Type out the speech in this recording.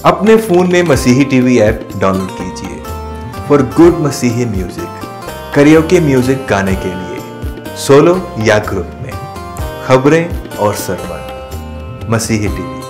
अपने फोन में Masihi TV app download कीजिए for good Masihi music. Karaoke music गाने के लिए सोलो या ग्रुप में, खबरें और सरवर। मसीही टीवी।